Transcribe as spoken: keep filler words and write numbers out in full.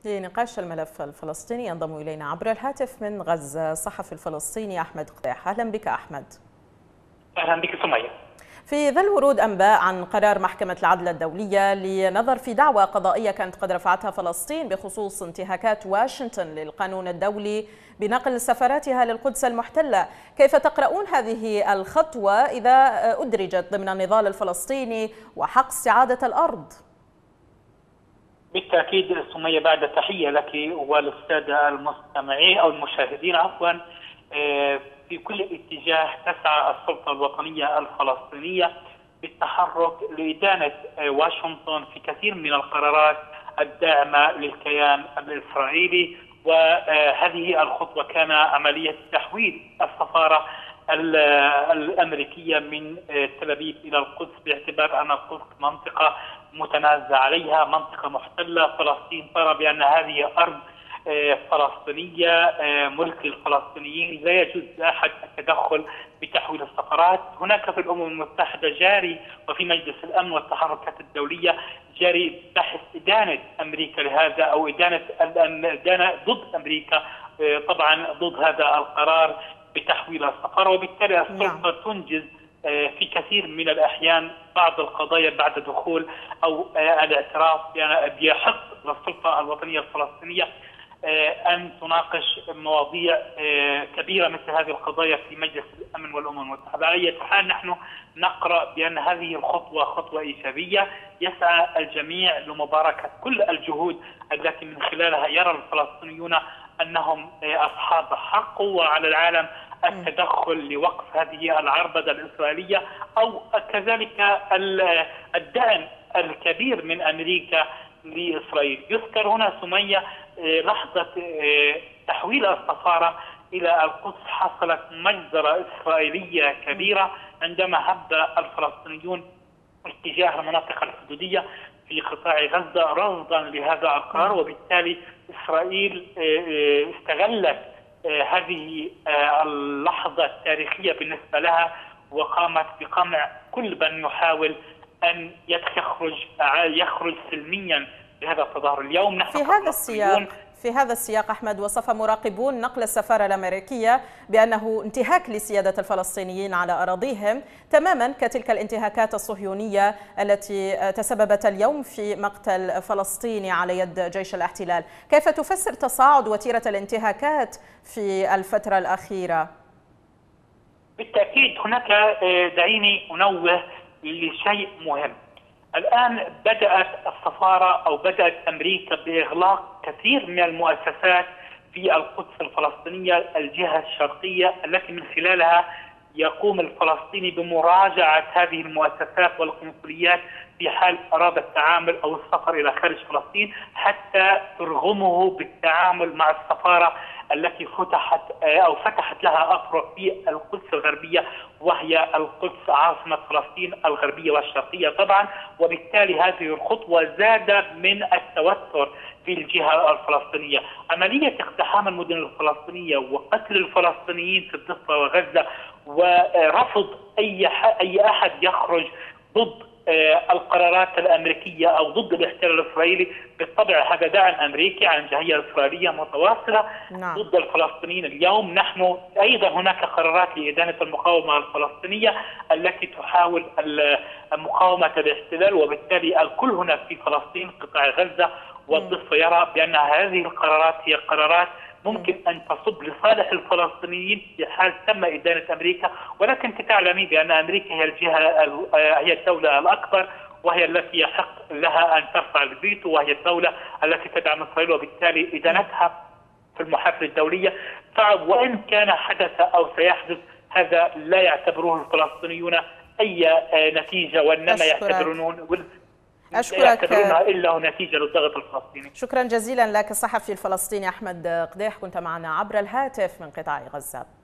لنقاش الملف الفلسطيني ينضم إلينا عبر الهاتف من غزة الصحفي الفلسطيني أحمد قديح. أهلا بك أحمد. أهلا بك سمية. في ظل ورود أنباء عن قرار محكمة العدل الدولية لنظر في دعوى قضائية كانت قد رفعتها فلسطين بخصوص انتهاكات واشنطن للقانون الدولي بنقل سفاراتها للقدس المحتلة، كيف تقرؤون هذه الخطوة إذا أدرجت ضمن النضال الفلسطيني وحق استعادة الأرض؟ بالتأكيد سمية، بعد تحية لك وللسادة المستمعين أو المشاهدين عفوا، في كل اتجاه تسعى السلطة الوطنية الفلسطينية بالتحرك لإدانة واشنطن في كثير من القرارات الداعمة للكيان الإسرائيلي، وهذه الخطوة كان عملية تحويل السفارة الأمريكية من تل أبيب إلى القدس، باعتبار أن القدس منطقة متنازع عليها، منطقة محتلة. فلسطين ترى بأن هذه أرض فلسطينية ملك للفلسطينيين، لا يجوز لأحد التدخل بتحويل السفارات. هناك في الأمم المتحدة جاري وفي مجلس الأمن والتحركات الدولية جاري بحث إدانة أمريكا لهذا، أو إدانة إدانة ضد أمريكا طبعا ضد هذا القرار بتحويل السفارة، وبالتالي السلطة تنجز في كثير من الأحيان بعض القضايا بعد دخول أو الاعتراف بيحق للسلطة الوطنية الفلسطينية أن تناقش مواضيع كبيرة مثل هذه القضايا في مجلس الأمن والأمم المتحدة. على أي حال نحن نقرأ بأن هذه الخطوة خطوة إيجابية، يسعى الجميع لمباركة كل الجهود التي من خلالها يرى الفلسطينيون أنهم أصحاب حق، وعلى العالم التدخل لوقف هذه العربدة الإسرائيلية، أو كذلك الدعم الكبير من أمريكا لإسرائيل. يذكر هنا سمية لحظة تحويل السفارة إلى القدس حصلت مجزرة إسرائيلية كبيرة عندما هب الفلسطينيون اتجاه المناطق الحدودية في قطاع غزة رفضا لهذا القرار، وبالتالي إسرائيل استغلت هذه اللحظة التاريخية بالنسبة لها وقامت بقمع كل من يحاول أن يخرج يخرج سلميا بهذا التظاهر. اليوم نحن في هذا السياق في هذا السياق أحمد، وصف مراقبون نقل السفارة الأمريكية بأنه انتهاك لسيادة الفلسطينيين على أراضيهم، تماما كتلك الانتهاكات الصهيونية التي تسببت اليوم في مقتل فلسطيني على يد جيش الاحتلال. كيف تفسر تصاعد وتيرة الانتهاكات في الفترة الأخيرة؟ بالتأكيد هناك، دعيني أنوه لشيء مهم. الآن بدأت السفارة أو بدأت أمريكا بإغلاق كثير من المؤسسات في القدس الفلسطينية الجهة الشرقية، التي من خلالها يقوم الفلسطيني بمراجعة هذه المؤسسات والقنصليات في حال أراد التعامل أو السفر إلى خارج فلسطين، حتى ترغمه بالتعامل مع السفارة التي فتحت أو فتحت لها أفرع في القدس الغربية، وهي القدس عاصمة فلسطين الغربية والشرقية طبعا. وبالتالي هذه الخطوة زاد من التوتر في الجهة الفلسطينية. عملية اقتحام المدن الفلسطينية وقتل الفلسطينيين في الضفة وغزة، ورفض أي أي أحد يخرج ضد القرارات الأمريكية أو ضد الاحتلال الإسرائيلي، بالطبع هذا دعم أمريكي عن جمهورية إسرائيلية متواصلة نعم. ضد الفلسطينيين. اليوم نحن أيضا هناك قرارات لإدانة المقاومة الفلسطينية التي تحاول مقاومة الاحتلال، وبالتالي الكل هنا في فلسطين قطاع غزة والضفة يرى بأن هذه القرارات هي قرارات ممكن أن تصب لصالح الفلسطينيين في حال تم إدانة أمريكا. ولكن أنت تعلمي بأن أمريكا هي الجهة هي الدولة الأكبر، وهي التي يحق لها أن ترفع الفيتو، وهي الدولة التي تدعم إسرائيل، وبالتالي إدانتها في المحافل الدولية صعب. وإن كان حدث أو سيحدث هذا لا يعتبره الفلسطينيون أي نتيجة، وإنما يعتبرون أشكرك إلا نتيجة للضغط الفلسطيني. شكرا جزيلا لك الصحفي الفلسطيني أحمد قديح، كنت معنا عبر الهاتف من قطاع غزة.